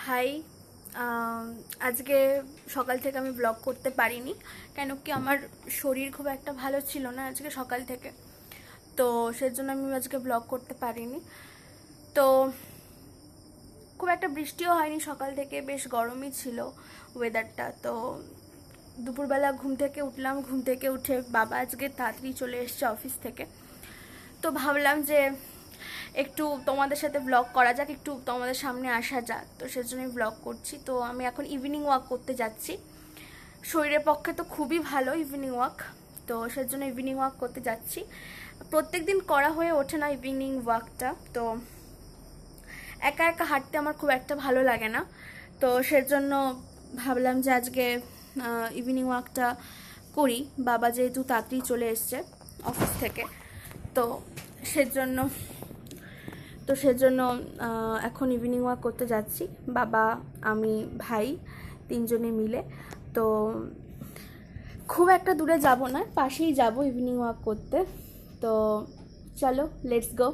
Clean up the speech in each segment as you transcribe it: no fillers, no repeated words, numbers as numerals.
High. আজকে সকাল থেকে আমি ব্লগ করতে পারিনি, কেন কি আমার শরীর খুব একটা ভালো ছিল না আজকে সকাল থেকে, তো সেজন্য আমি আজকে ব্লগ করতে পারিনি। তো খুব একটা বৃষ্টিও হয়নি সকাল থেকে, বেশ গরমই ছিল ওয়েদারটা। তো দুপুরবেলা ঘুম থেকে উঠলাম, ঘুম থেকে উঠে বাবা আজকে তাড়াতাড়ি চলে এসেছে অফিস থেকে, তো ভাবলাম যে একটু তোমাদের সাথে ব্লগ করা যাক, একটু তোমাদের সামনে আসা যাক, তো সেজন্যই ব্লগ করছি। তো আমি এখন ইভিনিং ওয়াক করতে যাচ্ছি, শরীরের পক্ষে তো খুবই ভালো ইভিনিং ওয়াক, তো সেজন্য ইভিনিং ওয়াক করতে যাচ্ছি। প্রত্যেক দিন করা হয়ে ওঠে না ইভিনিং ওয়াকটা, তো একা একা হাঁটতে আমার খুব একটা ভালো লাগে না, তো সেজন্য ভাবলাম যে আজকে ইভিনিং ওয়াকটা করি। বাবা যেহেতু তাড়াতাড়ি চলে এসছে অফিস থেকে, তো সেজন্য এখন ইভিনিং ওয়াক করতে যাচ্ছি, বাবা, আমি, ভাই তিনজনে মিলে। তো খুব একটা দূরে যাব না, পাশেই যাব ইভিনিং ওয়াক করতে। তো চলো, লেটস গো।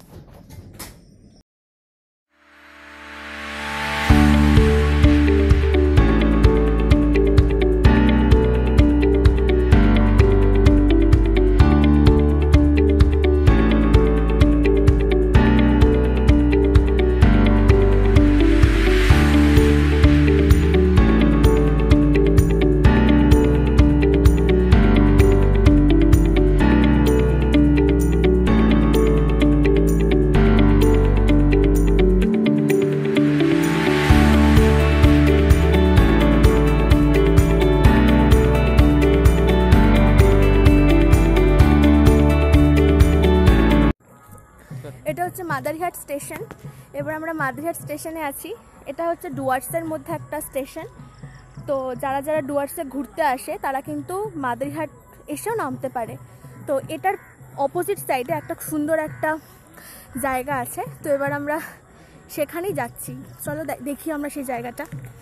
এটা হচ্ছে মাদারিহাট স্টেশন। এবার আমরা মাদারিহাট স্টেশনে আছি। এটা হচ্ছে ডুয়ার্সের মধ্যে একটা স্টেশন, তো যারা যারা ডুয়ার্সে ঘুরতে আসে তারা কিন্তু মাদারিহাট এসেও নামতে পারে। তো এটার অপোজিট সাইডে একটা সুন্দর একটা জায়গা আছে, তো এবার আমরা সেখানেই যাচ্ছি। চলো দেখি আমরা সেই জায়গাটা।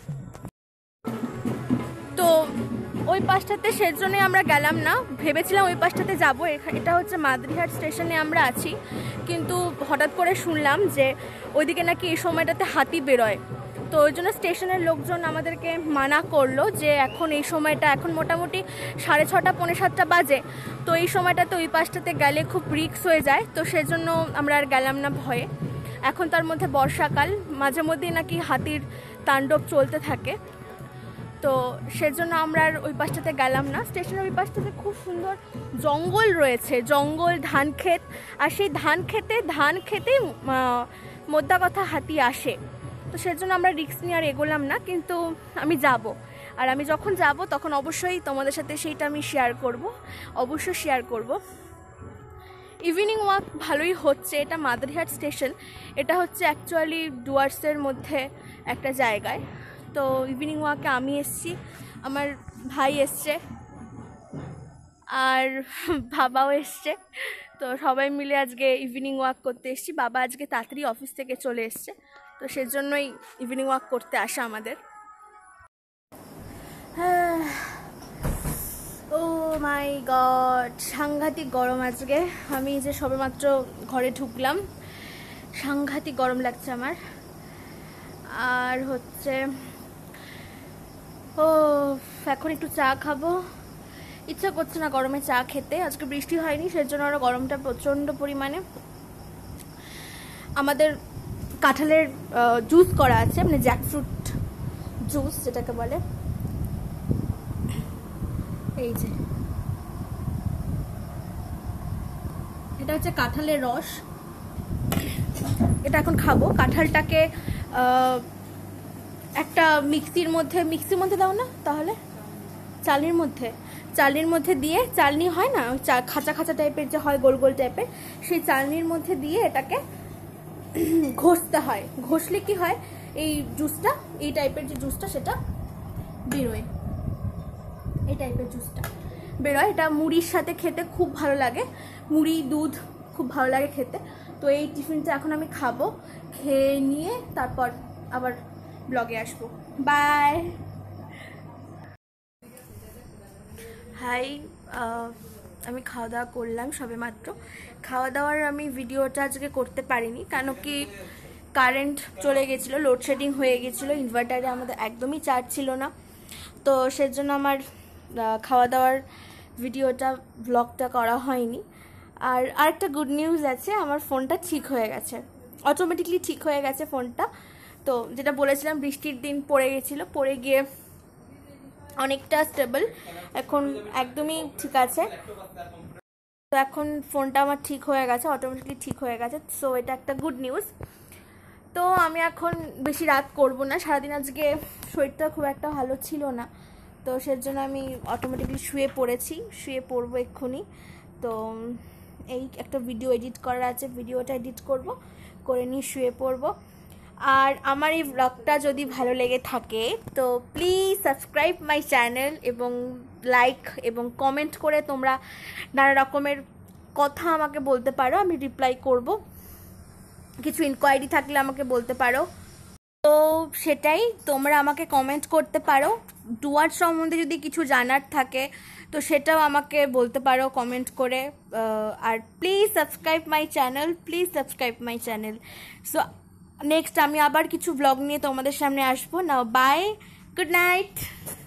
তো ওই পাশটাতে সেজন্যই আমরা গেলাম না, ভেবেছিলাম ওই পাশটাতে যাবো। এটা হচ্ছে মাদারিহাট স্টেশনে আমরা আছি, কিন্তু হঠাৎ করে শুনলাম যে ওইদিকে নাকি এই সময়টাতে হাতি বেরোয়, তো ওই জন্য স্টেশনের লোকজন আমাদেরকে মানা করলো যে এখন এই সময়টা, এখন মোটামুটি 6:30 পৌনে 7টা বাজে, তো এই সময়টাতে ওই পাশটাতে গেলে খুব রিস্ক হয়ে যায়, তো সেজন্য আমরা আর গেলাম না ভয়ে। এখন তার মধ্যে বর্ষাকাল, মাঝে মধ্যেই নাকি হাতির তাণ্ডব চলতে থাকে, তো সেজন্য আমরা আর ওই পাশটাতে গেলাম না। স্টেশনের ওই পাশটাতে খুব সুন্দর জঙ্গল রয়েছে, জঙ্গল, ধান ক্ষেত, আর সেই ধান খেতেই মোদ্দা কথা হাতি আসে, তো সেজন্য আমরা রিস্ক নিয়ে আর এগোলাম না। কিন্তু আমি যাব, আর আমি যখন যাব তখন অবশ্যই তোমাদের সাথে সেইটা আমি অবশ্যই শেয়ার করব। ইভিনিং ওয়াক ভালোই হচ্ছে। এটা মাদারিহাট স্টেশন, এটা হচ্ছে অ্যাকচুয়ালি ডুয়ার্সের মধ্যে একটা জায়গায়। তো ইভিনিং ওয়াকে আমি এসছি, আমার ভাই এসছে, আর বাবাও এসছে, তো সবাই মিলে আজকে ইভিনিং ওয়াক করতে এসছি। বাবা আজকে তাড়াতাড়ি অফিস থেকে চলে এসছে, তো সেজন্যই ইভিনিং ওয়াক করতে আসা আমাদের। ও মাই গড, সাংঘাতিক গরম আজকে। আমি যে সবেমাত্র ঘরে ঢুকলাম, সাংঘাতিক গরম লাগছে আমার। আর হচ্ছে এখন একটু চা খাবো, ইচ্ছা করছে না গরমে চা খেতে। আজকে বৃষ্টি হয়নি, সেজন্য আরো গরমটা প্রচণ্ড পরিমাণে। আমাদের কাঁঠালের জুস করা আছে, মানে জ্যাকফ্রুট জুস যেটাকে বলে। এই যে এটা হচ্ছে কাঁঠালের রস, এটা এখন খাবো। কাঁঠালটাকে একটা মিক্সির মধ্যে দাও না, তাহলে চালনির মধ্যে দিয়ে, চালনি হয় না খাঁচা খাঁচা টাইপের যে হয়, গোল গোল টাইপের, সেই চালনির মধ্যে দিয়ে এটাকে ঘষতে হয়। ঘষলে কি হয়, এই জুসটা, এই টাইপের যে জুসটা সেটা বেরোয়, এই টাইপের জুসটা বেরোয়। এটা মুড়ির সাথে খেতে খুব ভালো লাগে, মুড়ি দুধ খুব ভালো লাগে খেতে। তো এই টিফিনটা এখন আমি খাবো, খেয়ে নিয়ে তারপর আবার ব্লগে আসবো। বাই। হাই, আমি খাওয়া দাওয়া করলাম সবে মাত্র। খাওয়া দাওয়ার আমি ভিডিওটা আজকে করতে পারিনি, কেন কি কারেন্ট চলে গেছিলো, লোডশেডিং হয়ে গেছিলো, ইনভার্টারে আমাদের একদমই চার্জ ছিল না। তো সেজন্য আমার খাওয়া দাওয়ার ভিডিওটা ব্লগটা করা হয়নি। আর আরেকটা গুড নিউজ আছে, আমার ফোনটা ঠিক হয়ে গেছে, অটোমেটিকলি ঠিক হয়ে গেছে ফোনটা। তো যেটা বলেছিলাম বৃষ্টির দিন পড়ে গেছিলো, পড়ে গিয়ে অনেকটা স্টেবল, এখন একদমই ঠিক আছে। তো এখন ফোনটা আমার ঠিক হয়ে গেছে, অটোমেটিকলি ঠিক হয়ে গেছে। সো এটা একটা গুড নিউজ। তো আমি এখন বেশি রাত করব না, সারাদিন আজকে শরীরটা খুব একটা ভালো ছিল না, তো সেজন্য আমি অটোমেটিকলি শুয়ে পড়বো এক্ষুনি। তো এই একটা ভিডিও এডিট করার আছে, ভিডিওটা এডিট করে নিয়ে শুয়ে পড়বো। আর আমার এই ব্লগটা যদি ভালো লেগে থাকে তো প্লিজ সাবস্ক্রাইব মাই চ্যানেল এবং লাইক এবং কমেন্ট করে তোমরা নানা রকমের কথা আমাকে বলতে পারো, আমি রিপ্লাই করব। কিছু ইনকোয়ারি থাকলে আমাকে বলতে পারো। তো সেটাই, তোমরা আমাকে কমেন্ট করতে পারো। ডুয়ার্স সম্বন্ধে যদি কিছু জানার থাকে তো সেটাও আমাকে বলতে পারো কমেন্ট করে। আর please subscribe my channel. So next আমি আবার কিছু ব্লগ নিয়ে তোমাদের সামনে আসবো। Now bye, good night.